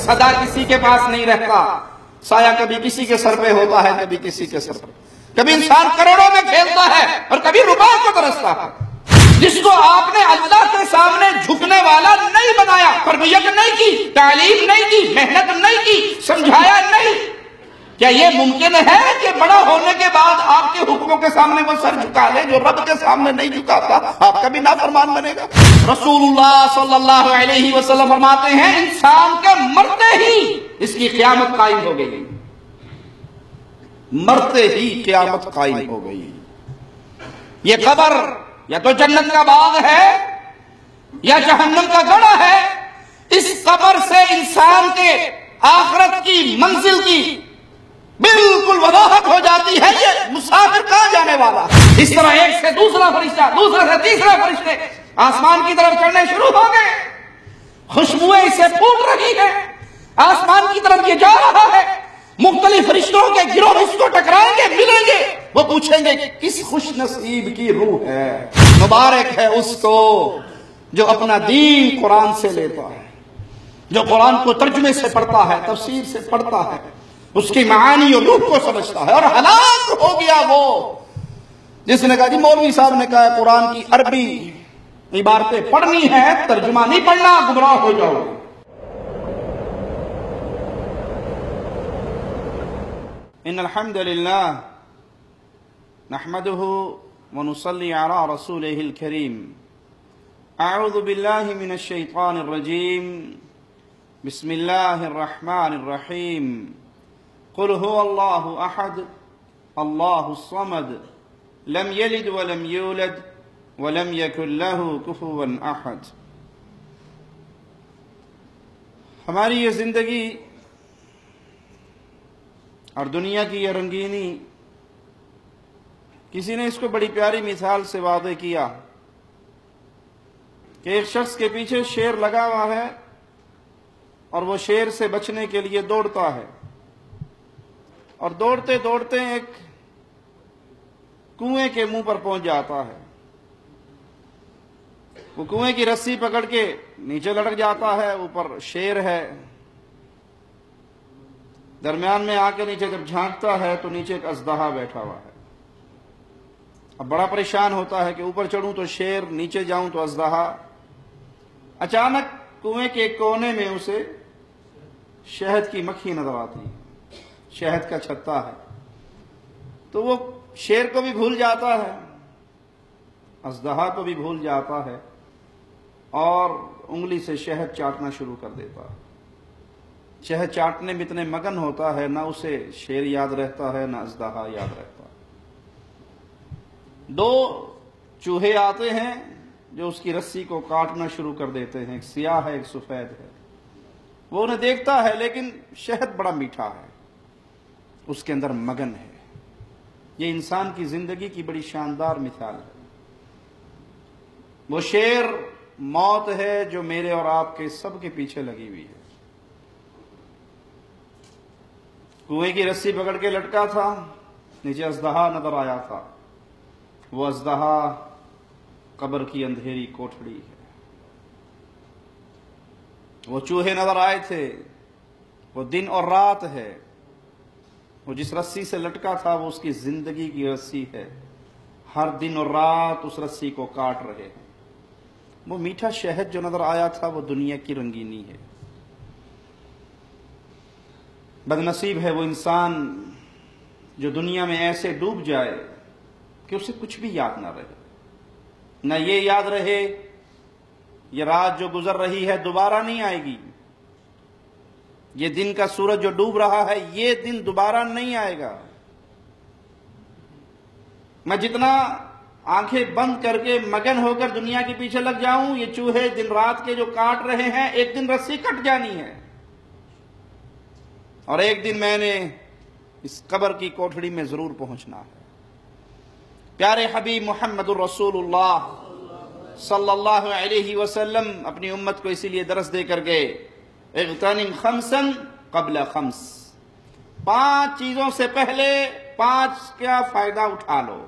صدا کسی کے پاس نہیں رہتا، سایہ کبھی کسی کے سر پہ ہوتا ہے، کبھی کسی کے سر پہ، کبھی انسان کروڑوں میں کھیلتا ہے اور کبھی روپے کو ترستا ہے۔ جس کو آپ نے اللہ کے سامنے جھکنے والا نہیں بنایا، تربیت نہیں کی، تعلیم نہیں کی، محنت نہیں کی، سمجھایا نہیں، کیا یہ ممکن ہے کہ بڑا ہونے کے بعد آپ کے حکموں کے سامنے وہ سر جھکا لے؟ جو رب کے سامنے نہیں جھکاتا آپ کا بھی نافرمان بنے گا۔ رسول اللہ صلی اللہ علیہ وسلم فرماتے ہیں انسان کے مرتے ہی اس کی قیامت قائم ہو گئی، مرتے ہی قیامت قائم ہو گئی۔ یہ قبر یا تو جنت کا باغ ہے یا جہنم کا گڑھا ہے۔ اس قبر سے انسان کے آخرت کی منزل کی بالکل وضاحت ہو جاتی ہے، یہ مسافر کہاں جانے والا۔ اس طرح ایک سے دوسرا فرشتہ، دوسرے سے تیسرا فرشتے آسمان کی طرف چڑھنے شروع ہو گئے، خوشبوئیں اسے پھوٹ رہی ہیں، آسمان کی طرف یہ جا رہا ہے، مختلف فرشتوں کے گروہ اس کو ٹکرائیں گے، ملیں گے، وہ پوچھیں گے کہ کس خوش نصیب کی روح ہے، مبارک ہے اس کو جو اپنا دین قرآن سے لیتا ہے، جو قرآن کو ترجمے سے پڑھتا ہے، تفسیر سے پڑھتا ہے، اس کی معانی اور روح کو سمجھتا ہے۔ اور ہلاک ہو گیا وہ جس نے کہا جی مولوی صاحب نے کہا قرآن کی عربی عبارتیں پڑھنی ہے، ترجمہ نہیں پڑھنا، گمراہ ہو جاؤ گے۔ ان الحمد للہ نحمده ونصلي على رسوله الكريم اعوذ بالله من الشيطان الرجيم بسم الله الرحمن الرحيم قل هو الله احد الله الصمد لم يلد ولم يولد ولم يكن له كفوا احد۔ ہماری یہ زندگی اور دنیا کی یہ رنگینی، کسی نے اس کو بڑی پیاری مثال سے واضح کیا کہ ایک شخص کے پیچھے شیر لگا ہوا ہے اور وہ شیر سے بچنے کے لیے دوڑتا ہے، اور دوڑتے دوڑتے ایک کنویں کے منہ پر پہنچ جاتا ہے۔ وہ کنویں کی رسی پکڑ کے نیچے لٹک جاتا ہے، اوپر شیر ہے، درمیان میں آ کے نیچے جب جھانکتا ہے تو نیچے ایک اژدہا بیٹھا ہوا ہے۔ اب بڑا پریشان ہوتا ہے کہ اوپر چڑھوں تو شیر، نیچے جاؤں تو اژدہا۔ اچانک کنویں کے ایک کونے میں اسے شہد کی مکھی نظر آتی، شہد کا چھتا ہے، تو وہ شیر کو بھی بھول جاتا ہے، اژدہا کو بھی بھول جاتا ہے، اور انگلی سے شہد چاٹنا شروع کر دیتا ہے۔ شہد چاٹنے میں اتنے مگن ہوتا ہے، نہ اسے شیر یاد رہتا ہے نہ اژدہا یاد رہتا ہے۔ دو چوہے آتے ہیں جو اس کی رسی کو کاٹنا شروع کر دیتے ہیں، ایک سیاہ ہے ایک سفید ہے۔ وہ انہیں دیکھتا ہے لیکن شہد بڑا میٹھا ہے، اس کے اندر مگن ہے۔ یہ انسان کی زندگی کی بڑی شاندار مثال ہے۔ وہ شیر موت ہے جو میرے اور آپ کے سب کے پیچھے لگی ہوئی ہے۔ کنویں کی رسی پکڑ کے لٹکا تھا، نیچے اژدہا نظر آیا تھا، وہ اژدہا قبر کی اندھیری کوٹھڑی ہے۔ وہ چوہے نظر آئے تھے، وہ دن اور رات ہے۔ وہ جس رسی سے لٹکا تھا وہ اس کی زندگی کی رسی ہے، ہر دن اور رات اس رسی کو کاٹ رہے ہیں۔ وہ میٹھا شہد جو نظر آیا تھا وہ دنیا کی رنگینی ہے۔ بد نصیب ہے وہ انسان جو دنیا میں ایسے ڈوب جائے کہ اسے کچھ بھی یاد نہ رہے، نہ یہ یاد رہے یہ رات جو گزر رہی ہے دوبارہ نہیں آئے گی، یہ دن کا سورج جو ڈوب رہا ہے یہ دن دوبارہ نہیں آئے گا۔ میں جتنا آنکھیں بند کر کے مگن ہو کر دنیا کے پیچھے لگ جاؤں، یہ چوہے دن رات کے جو کاٹ رہے ہیں، ایک دن رسی کٹ جانی ہے، اور ایک دن میں نے اس قبر کی کوٹھڑی میں ضرور پہنچنا ہے۔ پیارے حبیب محمد الرسول اللہ صلی اللہ علیہ وسلم اپنی امت کو اسی لیے درس دے کر گئے، اغتنم خمسا قبل خمس، 5 چیزوں سے پہلے 5 کا فائدہ اٹھا لو،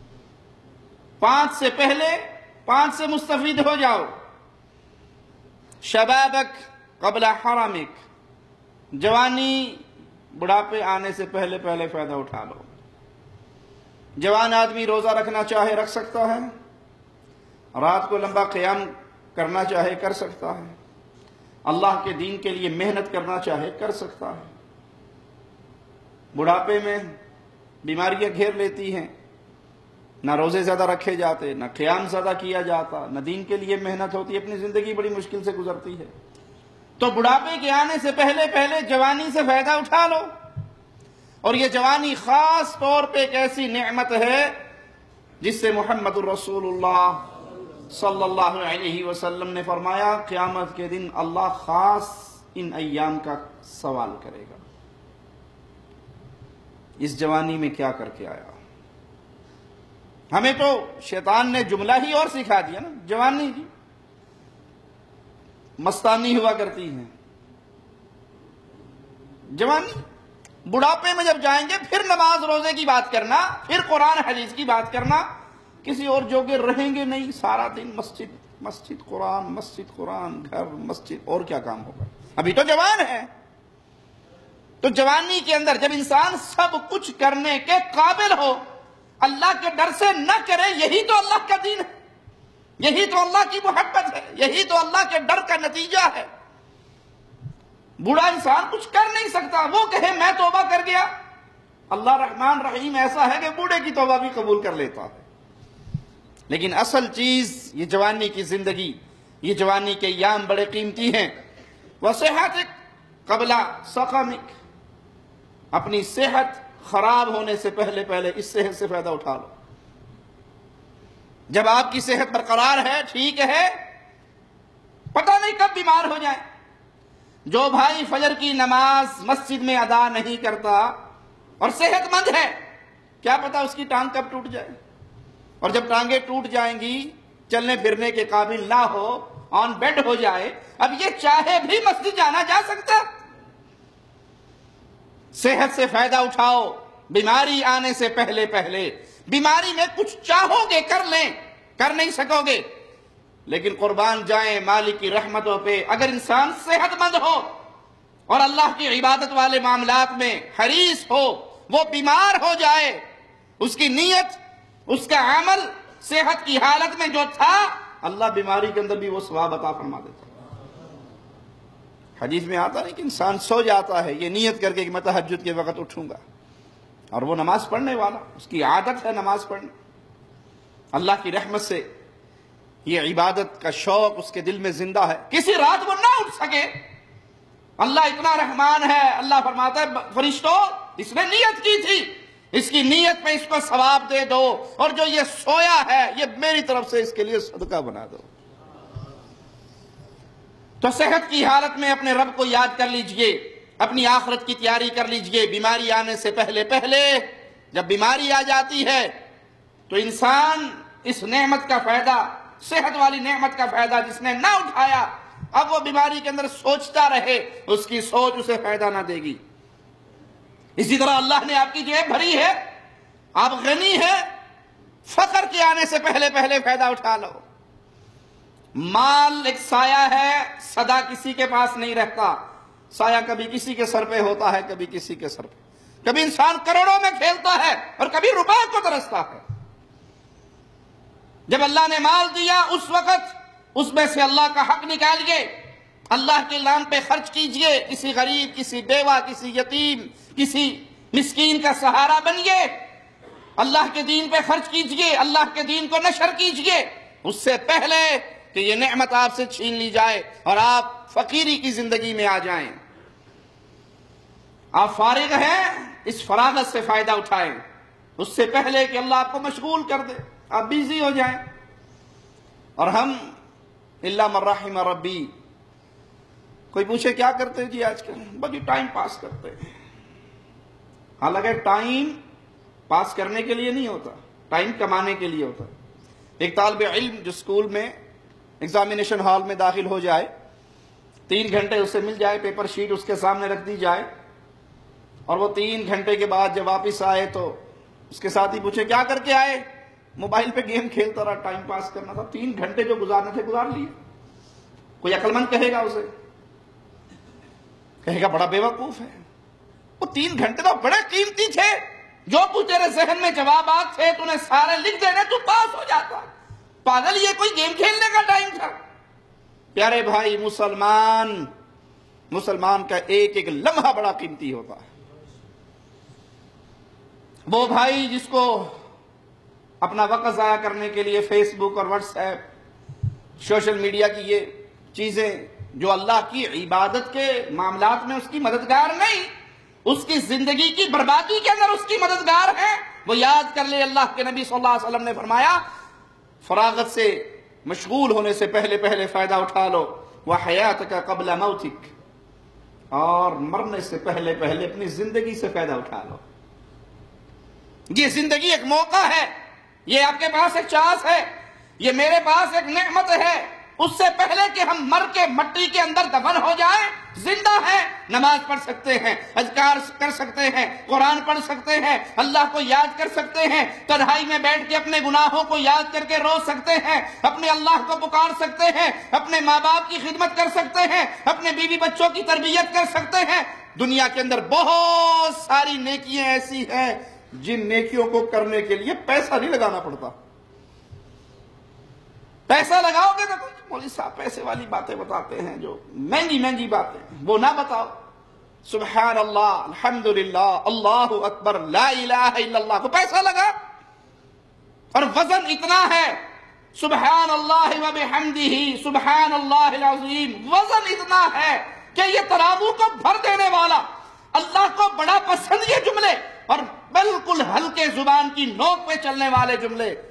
5 سے پہلے 5 سے مستفید ہو جاؤ۔ شبابک قبل حرمک، جوانی بڑھاپے آنے سے پہلے پہلے فائدہ اٹھا لو۔ جوان آدمی روزہ رکھنا چاہے رکھ سکتا ہے، رات کو لمبا قیام کرنا چاہے کر سکتا ہے، اللہ کے دین کے لیے محنت کرنا چاہے کر سکتا ہے۔ بڑھاپے میں بیماریاں گھیر لیتی ہیں، نہ روزے زیادہ رکھے جاتے، نہ قیام زیادہ کیا جاتا، نہ دین کے لیے محنت ہوتی، اپنی زندگی بڑی مشکل سے گزرتی ہے۔ تو بڑھاپے کے آنے سے پہلے پہلے جوانی سے فائدہ اٹھا لو۔ اور یہ جوانی خاص طور پہ ایک ایسی نعمت ہے جس سے محمد الرسول اللہ صلی اللہ علیہ وسلم نے فرمایا قیامت کے دن اللہ خاص ان ایام کا سوال کرے گا، اس جوانی میں کیا کر کے آیا۔ ہمیں تو شیطان نے جملہ ہی اور سکھا دیا نا، جوانی جی مستانی ہوا کرتی ہیں، جوانی بڑھاپے میں جب جائیں گے پھر نماز روزے کی بات کرنا، پھر قرآن حدیث کی بات کرنا، کسی اور جوگے رہیں گے نہیں، سارا دن مسجد مسجد قرآن گھر مسجد، اور کیا کام ہوگا؟ ابھی تو جوان ہے۔ تو جوانی کے اندر جب انسان سب کچھ کرنے کے قابل ہو، اللہ کے ڈر سے نہ کرے، یہی تو اللہ کا دین ہے، یہی تو اللہ کی محبت ہے، یہی تو اللہ کے ڈر کا نتیجہ ہے۔ بوڑھا انسان کچھ کر نہیں سکتا، وہ کہے میں توبہ کر گیا، اللہ رحمان رحیم ایسا ہے کہ بوڑھے کی توبہ بھی قبول کر لیتا ہے۔ لیکن اصل چیز یہ جوانی کی زندگی، یہ جوانی کے ایام بڑے قیمتی ہیں۔ وَصِحَتِكَ قَبْلَ سَقَمِكَ، اپنی صحت خراب ہونے سے پہلے پہلے اس صحت سے فائدہ اٹھا لو۔ جب آپ کی صحت برقرار ہے، ٹھیک ہے، پتہ نہیں کب بیمار ہو جائیں۔ جو بھائی فجر کی نماز مسجد میں ادا نہیں کرتا اور صحت مند ہے، کیا پتہ اس کی ٹانگ کب ٹوٹ جائے، اور جب ٹانگیں ٹوٹ جائیں گی، چلنے پھرنے کے قابل نہ ہو، آن بیڈ ہو جائے، اب یہ چاہے بھی مسجد جانا جا سکتا؟ صحت سے فائدہ اٹھاؤ، بیماری آنے سے پہلے پہلے۔ بیماری میں کچھ چاہو گے کر لیں، کر نہیں سکو گے، لیکن قربان جائیں مالک کی رحمتوں پہ، اگر انسان صحت مند ہو اور اللہ کی عبادت والے معاملات میں حریص ہو، وہ بیمار ہو جائے، اس کی نیت، اس کا عمل صحت کی حالت میں جو تھا، اللہ بیماری کے اندر بھی وہ ثواب عطا فرما دیتا۔ حدیث میں آتا نہیں کہ انسان سو جاتا ہے یہ نیت کر کے کہ میں تہجد کے وقت اٹھوں گا، اور وہ نماز پڑھنے والا، اس کی عادت ہے نماز پڑھنے، اللہ کی رحمت سے یہ عبادت کا شوق اس کے دل میں زندہ ہے، کسی رات وہ نہ اٹھ سکے، اللہ اتنا رحمان ہے، اللہ فرماتا ہے فرشتوں اس نے نیت کی تھی، اس کی نیت میں اس کو ثواب دے دو، اور جو یہ سویا ہے یہ میری طرف سے اس کے لیے صدقہ بنا دو۔ تو صحت کی حالت میں اپنے رب کو یاد کر لیجئے، اپنی آخرت کی تیاری کر لیجئے، بیماری آنے سے پہلے پہلے۔ جب بیماری آ جاتی ہے تو انسان اس نعمت کا فائدہ، صحت والی نعمت کا فائدہ جس نے نہ اٹھایا، اب وہ بیماری کے اندر سوچتا رہے، اس کی سوچ اسے فائدہ نہ دے گی۔ اسی طرح اللہ نے آپ کی جیب بھری ہے، آپ غنی ہے، فقر کے آنے سے پہلے پہلے فائدہ اٹھا لو۔ مال ایک سایہ ہے، سدا کسی کے پاس نہیں رہتا، سایہ کبھی کسی کے سر پہ ہوتا ہے، کبھی کسی کے سر پہ، کبھی انسان کروڑوں میں کھیلتا ہے اور کبھی روپے کو ترستا ہے۔ جب اللہ نے مال دیا اس وقت اس میں سے اللہ کا حق نکالیے، اللہ کے نام پہ خرچ کیجئے، کسی غریب، کسی بیوہ، کسی یتیم، کسی مسکین کا سہارا بنیے، اللہ کے دین پہ خرچ کیجئے، اللہ کے دین کو نشر کیجئے، اس سے پہلے کہ یہ نعمت آپ سے چھین لی جائے اور آپ فقیری کی زندگی میں آ جائیں۔ آپ فارغ ہیں، اس فراغت سے فائدہ اٹھائیں، اس سے پہلے کہ اللہ آپ کو مشغول کر دے، آپ بیزی ہو جائیں۔ اور ہم الا من رحم ربی، کوئی پوچھے کیا کرتے جی آج کل، بس یہ ٹائم پاس کرتے ہیں۔ حالانکہ ٹائم پاس کرنے کے لیے نہیں ہوتا، ٹائم کمانے کے لیے ہوتا ہے۔ ایک طالب علم جو اسکول میں ایگزامینیشن ہال میں داخل ہو جائے، 3 گھنٹے اسے مل جائے، پیپر شیٹ اس کے سامنے رکھ دی جائے، اور وہ 3 گھنٹے کے بعد جب واپس آئے تو اس کے ساتھ ہی پوچھے کیا کر کے آئے، موبائل پہ گیم کھیلتا رہا، ٹائم پاس کرنا تھا، 3 گھنٹے جو گزارنے تھے گزار لیے۔ کوئی عقل مند کہے گا اسے؟ کہے گا بڑا بے وقوف ہے، وہ 3 گھنٹے تو بڑے قیمتی تھے، جو کچھ تیرے ذہن میں جوابات تھے تو نے سارے لکھ دینے، تو پاس ہو جاتا۔ پاگل، یہ کوئی گیم کھیلنے کا ٹائم تھا؟ پیارے بھائی، مسلمان کا ایک ایک لمحہ بڑا قیمتی ہوتا ہے۔ وہ بھائی جس کو اپنا وقت ضائع کرنے کے لیے فیس بک اور واٹس ایپ، سوشل میڈیا کی یہ چیزیں جو اللہ کی عبادت کے معاملات میں اس کی مددگار نہیں، اس کی زندگی کی بربادی کے اندر اس کی مددگار ہے، وہ یاد کر لے اللہ کے نبی صلی اللہ علیہ وسلم نے فرمایا فراغت سے مشغول ہونے سے پہلے فائدہ اٹھا لو، وَحَيَاتَكَ قَبْلَ مَوْتِكَ، اور مرنے سے پہلے اپنی زندگی سے فائدہ اٹھا لو۔ یہ زندگی ایک موقع ہے، یہ آپ کے پاس ایک چانس ہے، یہ میرے پاس ایک نعمت ہے، اس سے پہلے کہ ہم مر کے مٹی کے اندر دفن ہو جائیں، زندہ ہیں، نماز پڑھ سکتے ہیں، اذکار کر سکتے ہیں، قرآن پڑھ سکتے ہیں، اللہ کو یاد کر سکتے ہیں، تنہائی میں بیٹھ کے اپنے گناہوں کو یاد کر کے رو سکتے ہیں، اپنے اللہ کو پکار سکتے ہیں، اپنے ماں باپ کی خدمت کر سکتے ہیں، اپنے بیوی بچوں کی تربیت کر سکتے ہیں۔ دنیا کے اندر بہت ساری نیکیاں ایسی ہیں جن نیکیوں کو کرنے کے لیے پیسہ نہیں لگانا پڑتا۔ پیسہ لگاؤ گے تو مولوی صاحب پیسے والی باتیں بتاتے ہیں، جو مہنگی باتیں، وہ نہ بتاؤ۔ سبحان اللہ، الحمدللہ، اللہ اکبر، لا الہ الا اللہ کو پیسہ لگا، اور وزن اتنا ہے، سبحان اللہ وبحمدہ سبحان اللہ العظیم، وزن اتنا ہے کہ یہ ترازو کو بھر دینے والا، اللہ کو بڑا پسند یہ جملے، اور بالکل ہلکے زبان کی نوک پہ چلنے والے جملے